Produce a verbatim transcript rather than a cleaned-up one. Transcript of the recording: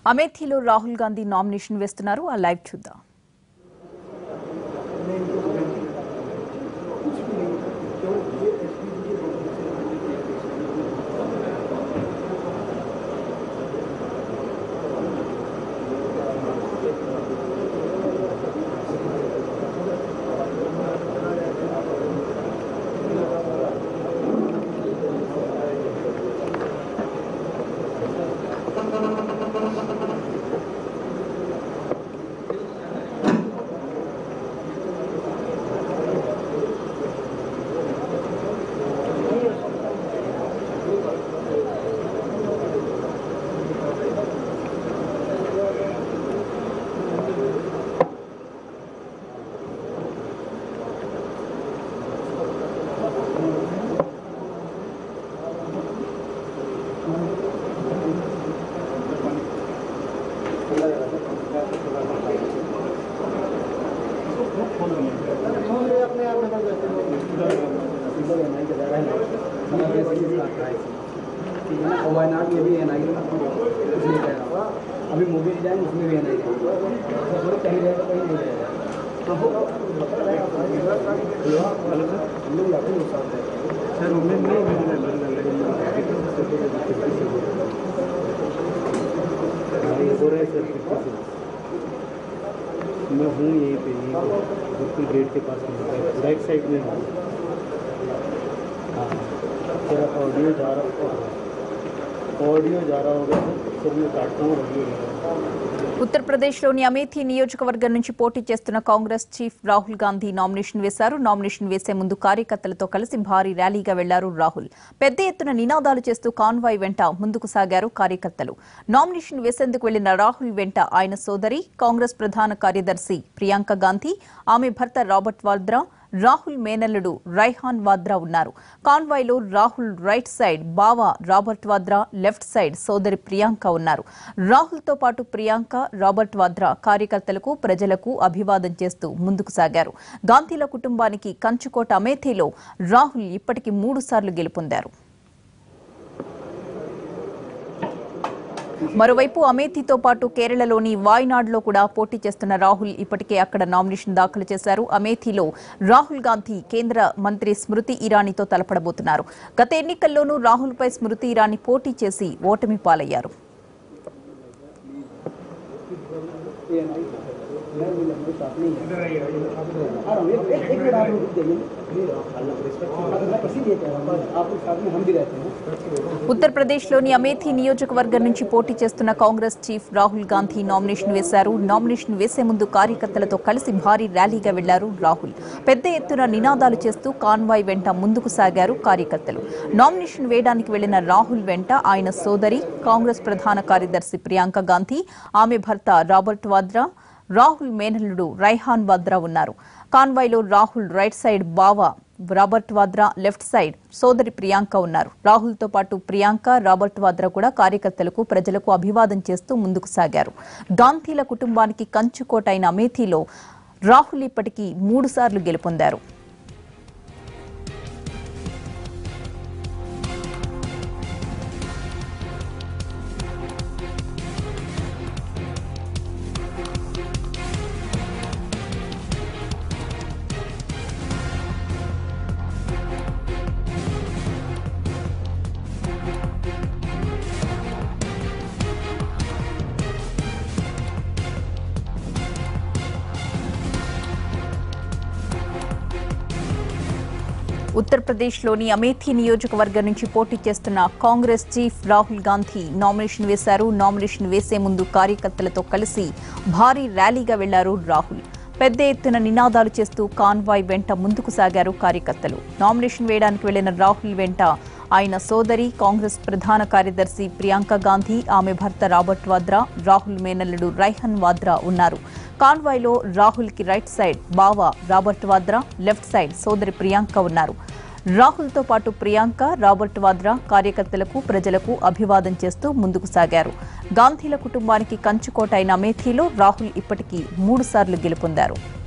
అమేథీలో Rahul Gandhi nomination వేస్తున్నారు. ఆ live చూద్దాం. वायनाड में भी एन आई अभी मूवी डिजाइन उसमें भी एन आई कहीं रहेगा कहीं नहीं रहेगा सर उम्मीद नहीं मैं हूँ यहीं पे बिल्कुल गेट के पास राइट साइड में हूँ। हाँ तेरा ऑडियो जा रहा ऑडियो जा रहा होगा सब मैं काटता हूँ ऑडियो जा रहा ఉత్తరప్రదేశ్లోని అమేథీ నియోజకవర్గం నుంచి పోటీ చేస్తున్న కాంగ్రెస్ చీఫ్ రాహుల్ గాంధీ నామినేషన్ వేశారు. నామినేషన్ వేసే ముందు కార్యకర్తలతో కలిసి భారీ ర్యాలీగా వెళ్లారు రాహుల్. పెద్ద ఎత్తున నినాదాలు చేస్తూ కాన్వాయ్ వెంట ముందుకు సాగారు కార్యకర్తలు. నామినేషన్ వేసేందుకు వెళ్లిన రాహుల్ వెంట ఆయన సోదరి కాంగ్రెస్ ప్రధాన కార్యదర్శి ప్రియాంక గాంధీ, ఆమె భర్త రాబర్ట్ వాద్రా, రాహుల్ మేనల్లుడు రైహాన్ వాద్రా ఉన్నారు. కాన్వాయ్లో రాహుల్ రైట్ సైడ్ బావ రాబర్ట్ వాద్రా, లెఫ్ట్ సైడ్ సోదరి ప్రియాంక ఉన్నారు. రాహుల్తో పాటు ప్రియాంక, రాబర్ట్ వాద్రా కార్యకర్తలకు, ప్రజలకు అభివాదం చేస్తూ ముందుకు సాగారు. గాంధీల కుటుంబానికి కంచుకోట అమేథీలో రాహుల్ ఇప్పటికి మూడు సార్లు గెలుపొందారు. మరోవైపు అమేథీతో పాటు కేరళలోని వాయనాడ్లో కూడా పోటీ చేస్తున్న రాహుల్ ఇప్పటికే అక్కడ నామినేషన్ దాఖలు చేశారు. అమేథీలో రాహుల్ గాంధీ కేంద్ర మంత్రి స్మృతి ఇరానీతో తలపడబోతున్నారు. గత ఎన్నికల్లోనూ రాహుల్పై స్మృతి ఇరానీ పోటీ చేసి ఓటమి పాలయ్యారు. ఉత్తరప్రదేశ్లోని అమేథీ నియోజకవర్గం నుంచి పోటీ చేస్తున్న కాంగ్రెస్ చీఫ్ రాహుల్ గాంధీ నామినేషన్ వేశారు. నామినేషన్ వేసే ముందు కార్యకర్తలతో కలిసి భారీ ర్యాలీగా వెళ్లారు రాహుల్. పెద్ద ఎత్తున నినాదాలు చేస్తూ కాన్వాయ్ వెంట ముందుకు సాగారు కార్యకర్తలు. నామినేషన్ వేయడానికి వెళ్లిన రాహుల్ వెంట ఆయన సోదరి కాంగ్రెస్ ప్రధాన కార్యదర్శి ప్రియాంక గాంధీ, ఆమె భర్త రాబర్ట్ వాద్రా, రాహుల్ మేనల్లుడు రైహాన్ వాద్రా ఉన్నారు. కాన్వాయ్లో రాహుల్ రైట్ సైడ్ బావ రాబర్ట్ వాద్రా, లెఫ్ట్ సైడ్ సోదరి ప్రియాంక ఉన్నారు. రాహుల్తో పాటు ప్రియాంక, రాబర్ట్ వాద్రా కూడా కార్యకర్తలకు, ప్రజలకు అభివాదం చేస్తూ ముందుకు సాగారు. గాంధీల కుటుంబానికి కంచుకోట అయిన అమేథీలో రాహుల్ ఇప్పటికీ మూడు సార్లు గెలుపొందారు. ఉత్తరప్రదేశ్లోని అమేథీ నియోజకవర్గం నుంచి పోటీ చేస్తున్న కాంగ్రెస్ చీఫ్ రాహుల్ గాంధీ నామినేషన్ వేశారు. నామినేషన్ వేసే ముందు కార్యకర్తలతో కలిసి భారీ ర్యాలీగా వెళ్లారు రాహుల్. పెద్ద ఎత్తున నినాదాలు చేస్తూ కాన్వాయ్ వెంట ముందుకు సాగారు కార్యకర్తలు. నామినేషన్ వేయడానికి వెళ్లిన రాహుల్ వెంట ఆయన సోదరి కాంగ్రెస్ ప్రధాన కార్యదర్శి ప్రియాంక గాంధీ, ఆమె భర్త రాబర్ట్ వాద్రా, రాహుల్ మేనల్లుడు రైహాన్ వాద్రా ఉన్నారు. కాన్వాయ్లో రాహుల్ కి రైట్ సైడ్ బావ రాబర్ట్ వాద్రా, లెఫ్ట్ సైడ్ సోదరి ప్రియాంక ఉన్నారు. రాహుల్తో పాటు ప్రియాంక, రాబర్ట్ వాద్రా కార్యకర్తలకు, ప్రజలకు అభివాదం చేస్తూ ముందుకు సాగారు. గాంధీల కుటుంబానికి కంచుకోట అయిన అమేథీలో రాహుల్ ఇప్పటికీ మూడు సార్లు గెలుపొందారు.